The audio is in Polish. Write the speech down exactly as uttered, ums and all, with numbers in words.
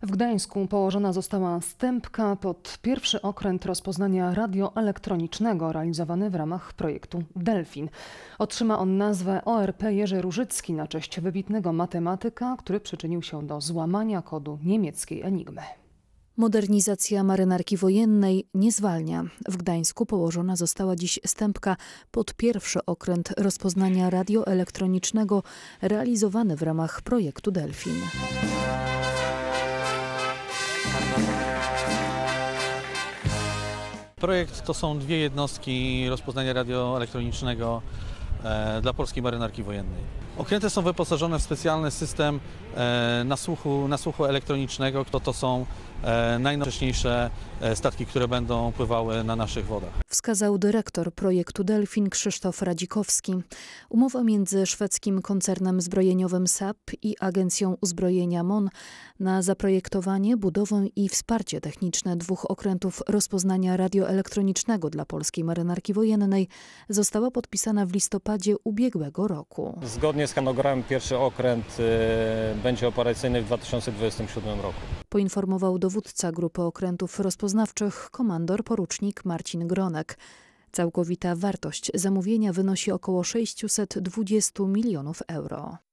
W Gdańsku położona została stępka pod pierwszy okręt rozpoznania radioelektronicznego realizowany w ramach projektu Delfin. Otrzyma on nazwę O R P Jerzy Różycki na cześć wybitnego matematyka, który przyczynił się do złamania kodu niemieckiej Enigmy. Modernizacja marynarki wojennej nie zwalnia. W Gdańsku położona została dziś stępka pod pierwszy okręt rozpoznania radioelektronicznego realizowany w ramach projektu Delfin. Projekt to są dwie jednostki rozpoznania radioelektronicznego e, dla polskiej marynarki wojennej. Okręty są wyposażone w specjalny system e, nasłuchu, nasłuchu elektronicznego. To, to są e, najnowocześniejsze statki, które będą pływały na naszych wodach. Wskazał dyrektor projektu Delfin Krzysztof Radzikowski. Umowa między szwedzkim koncernem zbrojeniowym S A P i Agencją Uzbrojenia M O N na zaprojektowanie, budowę i wsparcie techniczne dwóch okrętów rozpoznania radioelektronicznego dla polskiej marynarki wojennej została podpisana w listopadzie ubiegłego roku. Zgodnie z harmonogramem pierwszy okręt y, będzie operacyjny w dwa tysiące dwudziestym siódmym roku. Poinformował dowódca grupy okrętów rozpoznawczych komandor porucznik Marcin Gronek. Całkowita wartość zamówienia wynosi około sześćset dwadzieścia milionów euro.